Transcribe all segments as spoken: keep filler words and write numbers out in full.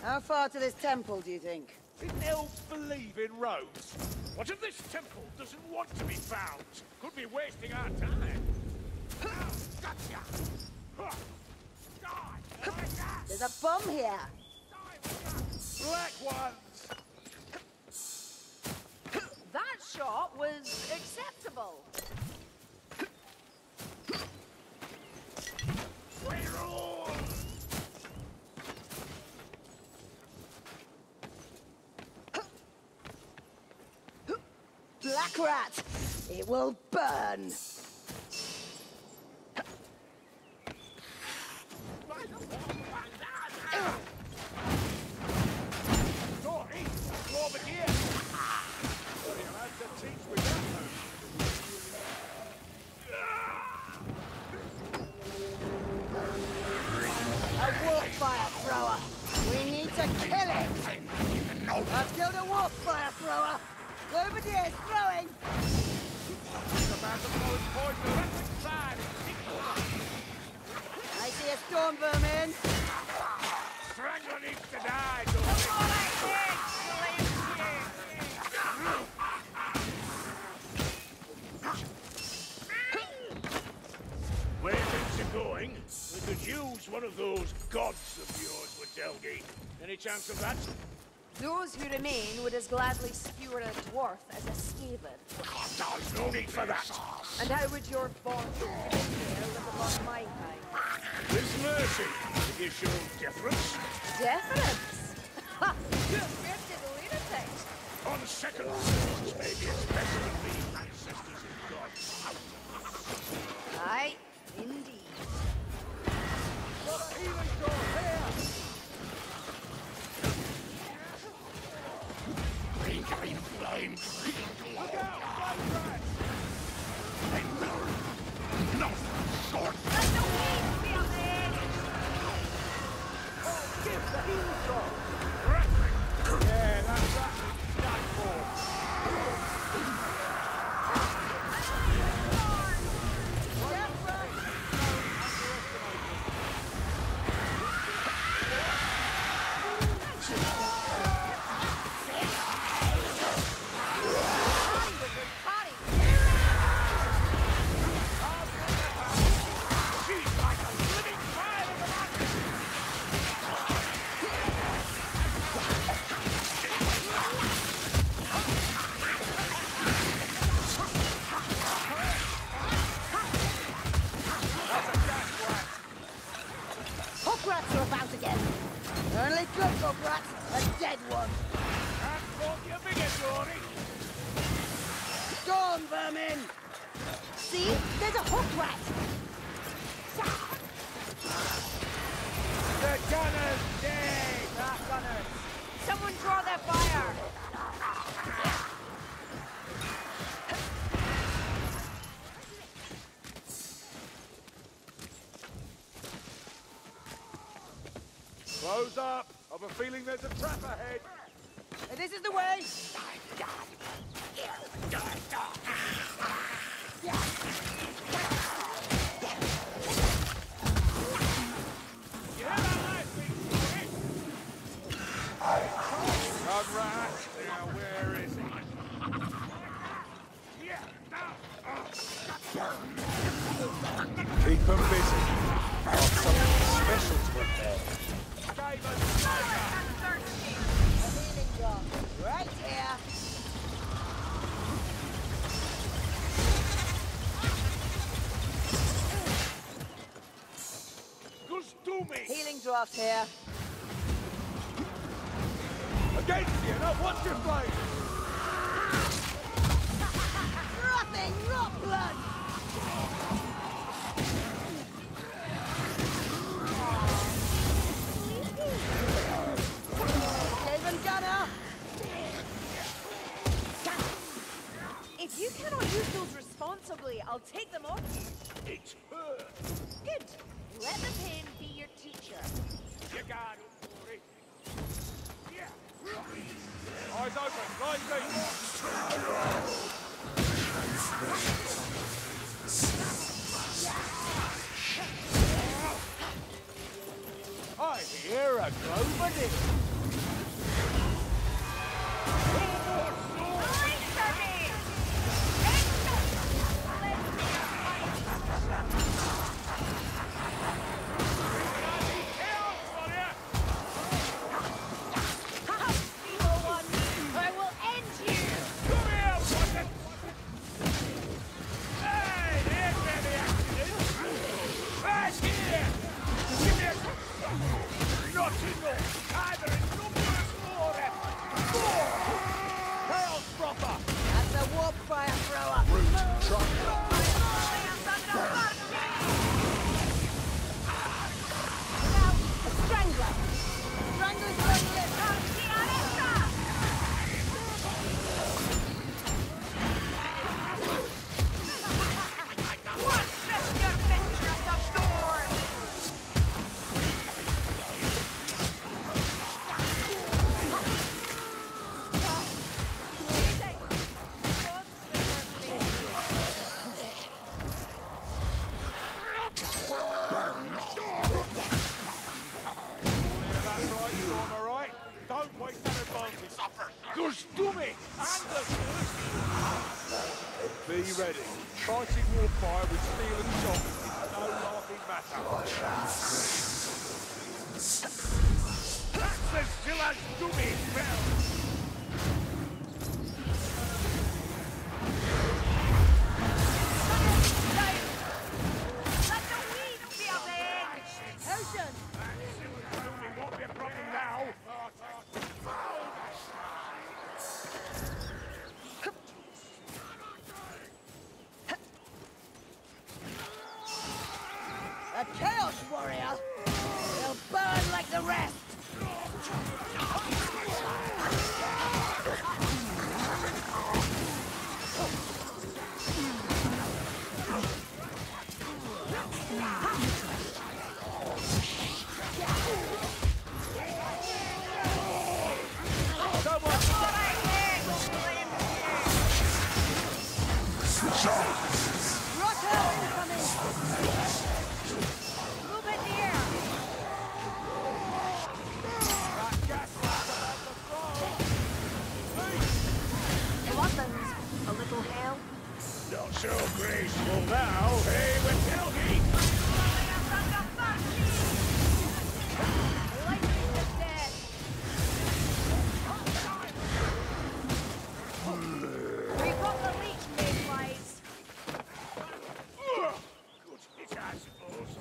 How far to this temple, do you think? Didn't elves believe in roads? What if this temple doesn't want to be found? Could be wasting our time. Gotcha! Die! Like that! There's a bomb here! Black ones! That shot was acceptable. We're all... Black rat! It will burn! Sorry, over here! Sorry, I'll have to teach with that one. A warp fire thrower! We need to kill it! I've killed a warp fire thrower! Bombardier is throwing! The man that throws poison on the side. I see a storm vermin! Strangler needs to die, Dory! Where things are going, we could use one of those gods of yours, Witelgi. Any chance of that? Those who remain would as gladly skewer a dwarf as a skaven. There's no need for that. And how would your born live among my kind? This mercy, to give your deference. Deference? Ha! You drifted lunatic! On second thoughts, maybe it's better than being ancestors in gods. Aye, indeed. Got a healing door here! Green, green, flame, green, look out! Flame rat! No, sword! Let the wind be up there! Oh, give the healing door! Yeah, that's that. That for. Only good hook rats, a dead one. Can't fault you bigger, Dory. Storm vermin! See? There's a hook rat! The gunner's dead! Ah, gunners! Someone draw that fire! Close up! I've a feeling there's a trap ahead! This is the way! Run, rat! Now, where is he? Yeah! Keep them busy. Got something special to prepare. Save us! A healing drop. Right here. Just do me! Healing draft here. Against you! Now watch your flame! Frothing rot blood! Skaven gunner! If you cannot use those responsibly, I'll take them off you. It hurts! Good. Let the pain be your teacher. You got it, Dory. Yeah! Eyes open, right feet! I hear You're a Grover Dick. Be ready. Fighting warfire with steel and shot is no laughing matter. That's the Zillah's dummy spell! Let the weed be a thing! Ocean! That Zillah's dummy won't be a problem now! A Chaos Warrior! They'll burn like the rest! Not so graceful now, hey, with Helgi! We've got the leech mid-wise. Good hit, I suppose.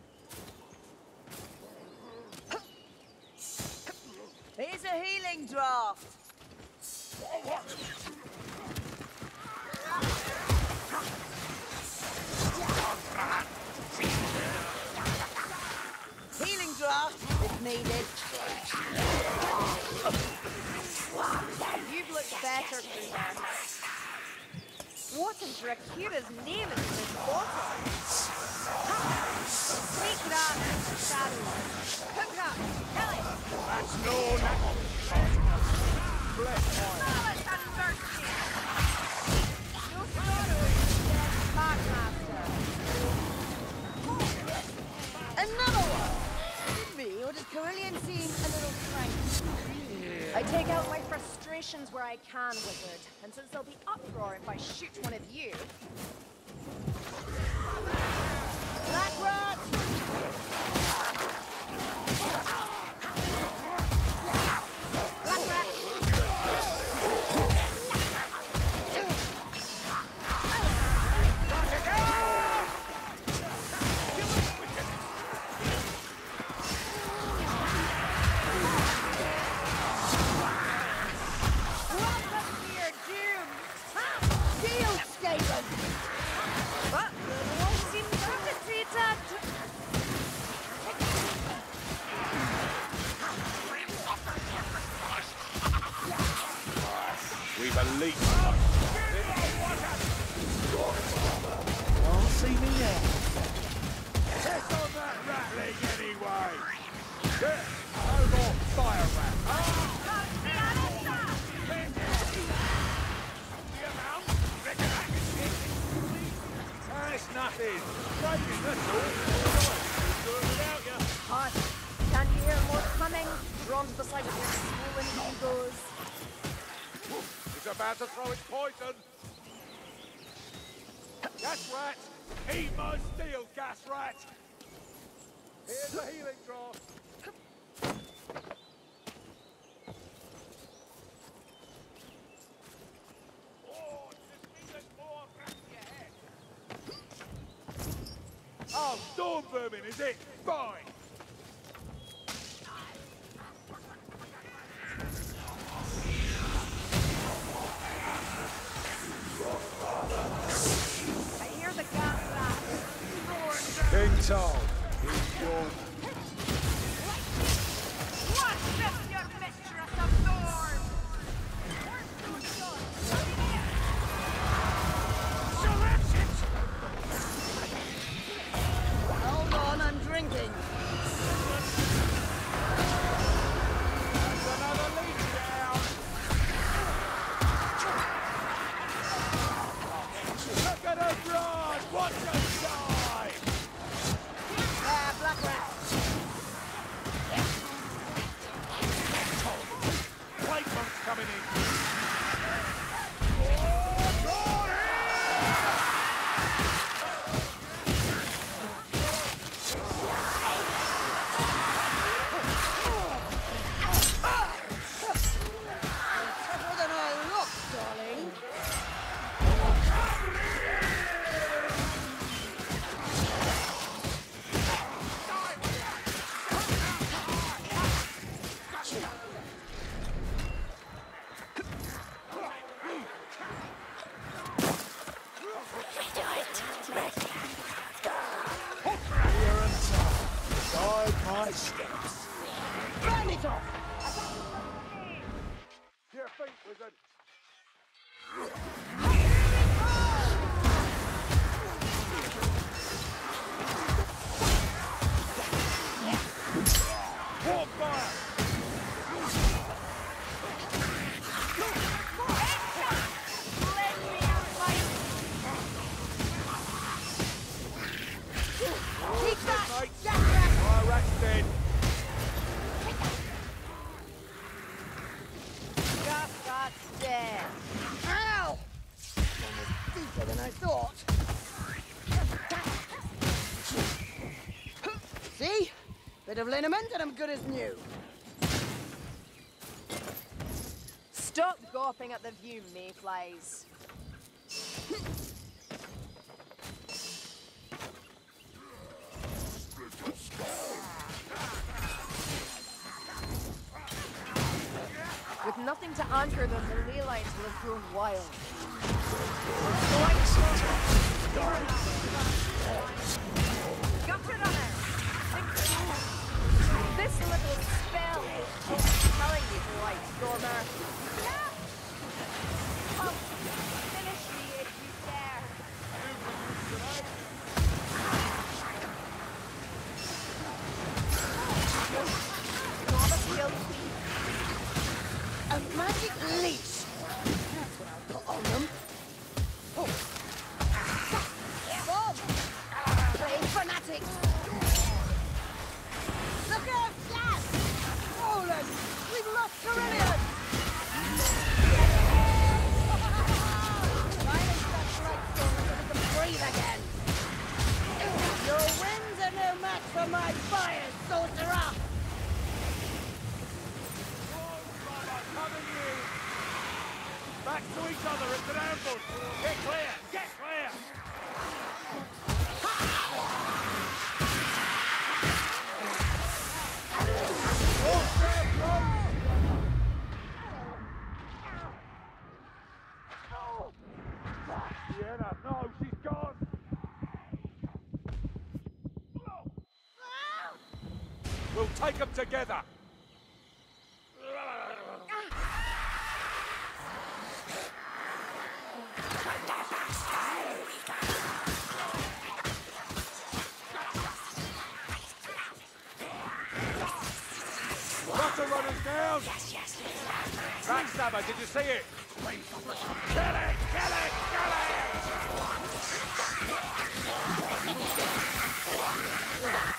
Here's a healing draft! What? Healing draft, if needed. You've looked better through them. What in Dracula's name is this bottle? Take that, Shadow. Hook up, kill it. That's no natural. Malice and mercy. No sorrow, dead Packmaster. Another one! Me, or does Carillion seem a little strange? I take out my frustrations where I can, wizard. And since there'll be uproar if I shoot one of you... Black Rat! Black Rat! We've a leak. Can't see me now. Piss on that rat leg anyway! There, no more fire rat. That's nothing. Breaking, that's all. Without you. Hush! Can't you hear more coming? beside of your swollen egos. It's about to throw its poison. Gas rat! Eat my steel, gas rat! Here's a healing draught. Oh, just need us more back to your head. Oh, storm vermin, is it? Fine. I hear the gas rat. King Tom, he's your... What is your mistress of Thorn? So that's it! Hold on, I'm drinking. That's another lead down. Look at her run! Watch her die! There, black rat. Plague monk's coming in. Tougher than I look, darling. Here and time. Guide my steps. Burn it off! To your feet, wizard. War fire! Let me out my... Keep that! Mate. Gas rat! My rat's dead. Gas rat's dead. Ow! Almost deeper than I thought. See? Bit of liniment and I'm good as new. Stop gawping at the view, mayflies. With nothing to anchor them, the ley lines will have grown wild. Gutter runner! This little spell is telling you to right, Stormer. Come, finish me if you dare. Not a guilty. A magic leash! That's what I'll put on them. Oh. Bob! Playing fanatics! Look out, Flash! Roland! We've lost Carillion! Silence that Blightstorm so we can breathe again! Your winds are no match for my fire, sorcerer! Back to each other, it's an ambush! Get clear! Get clear! Sienna, no, she's gone! We'll take them together! Gutter runners down! Yes, yes, yes. Backstabber, did you see it? Kill it! Kill it! Kill it!